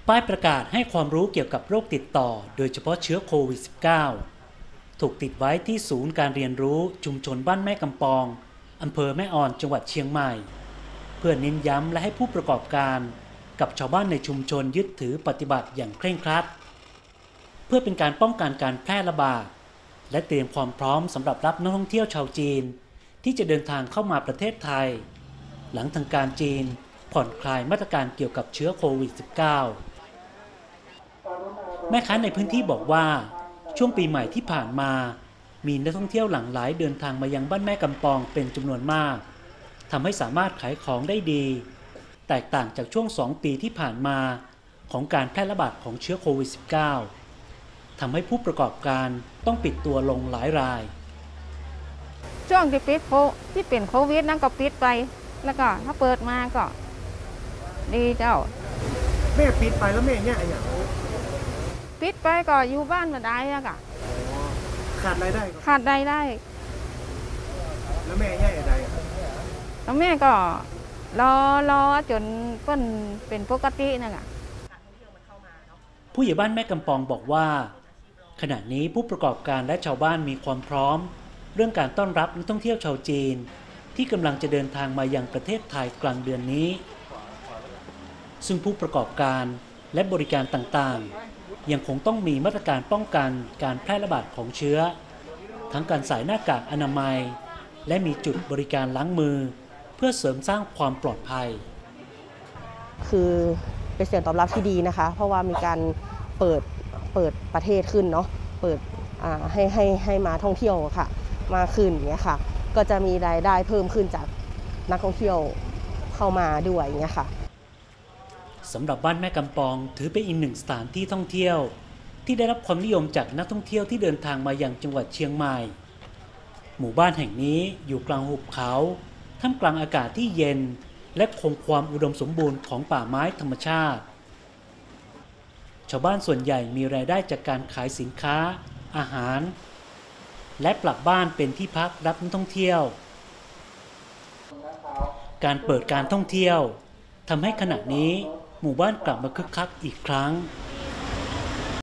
ป้ายประกาศให้ความรู้เกี่ยวกับโรคติดต่อโดยเฉพาะเชื้อโควิด -19 ถูกติดไว้ที่ศูนย์การเรียนรู้ชุมชนบ้านแม่กำปองอำเภอแม่ออนจังหวัดเชียงใหม่เพื่อเน้นย้ำและให้ผู้ประกอบการกับชาวบ้านในชุมชนยึดถือปฏิบัติอย่างเคร่งครัดเพื่อเป็นการป้องกันการแพร่ระบาดและเตรียมความพร้อมสำหรับรับนักท่องเที่ยวชาวจีนที่จะเดินทางเข้ามาประเทศไทยหลังทางการจีนผ่อนคลายมาตรการเกี่ยวกับเชื้อโควิด -19 แม่ค้าในพื้นที่บอกว่าช่วงปีใหม่ที่ผ่านมามีนักท่องเที่ยวหลั่งไหลเดินทางมายังบ้านแม่กำปองเป็นจำนวนมากทำให้สามารถขายของได้ดีแตกต่างจากช่วง2 ปีที่ผ่านมาของการแพร่ระบาดของเชื้อโควิด -19 ทำให้ผู้ประกอบการต้องปิดตัวลงหลายรายช่วงที่เป็นโควิดนั่นก็ปิดไปแล้วก็ถ้าเปิดมาก็ดีเจ้าแม่ปิดไปแล้วแม่เนี่ยอย่างปิดไปก็อยู่บ้านมาได้อะค่ะขาดรายได้ขาดรายได้แล้วแม่เนี่ยอะไรแล้วแม่ก็รอจนเพิ่นเป็นปกตินั่นแหละผู้ใหญ่บ้านแม่กำปองบอกว่าขณะนี้ผู้ประกอบการและชาวบ้านมีความพร้อมเรื่องการต้อนรับนักท่องเที่ยวชาวจีนที่กำลังจะเดินทางมายังประเทศไทยกลางเดือนนี้ซึ่งผู้ประกอบการและบริการต่างๆยังคงต้องมีมาตรการป้องกันการแพร่ระบาดของเชื้อทั้งการใส่หน้ากากอนามัยและมีจุดบริการล้างมือเพื่อเสริมสร้างความปลอดภัยคือเป็นเสียงตอบรับที่ดีนะคะเพราะว่ามีการเปิดประเทศขึ้นเนาะเปิดให้มาท่องเที่ยวค่ะมาขึ้นอย่างเงี้ยค่ะก็จะมีรายได้เพิ่มขึ้นจากนักท่องเที่ยวเข้ามาด้วยอย่างเงี้ยค่ะสำหรับบ้านแม่กำปองถือเป็นอีกหนึ่งสถานที่ท่องเที่ยวที่ได้รับความนิยมจากนักท่องเที่ยวที่เดินทางมายังจังหวัดเชียงใหม่หมู่บ้านแห่งนี้อยู่กลางหุบเขาท่ามกลางอากาศที่เย็นและคงความอุดมสมบูรณ์ของป่าไม้ธรรมชาติชาวบ้านส่วนใหญ่มีรายได้จากการขายสินค้าอาหารและปรับบ้านเป็นที่พักรับนักท่องเที่ยวการเปิดการท่องเที่ยวทำให้ขณะนี้หมู่บ้านกลับมาคึกคักอีกครั้ง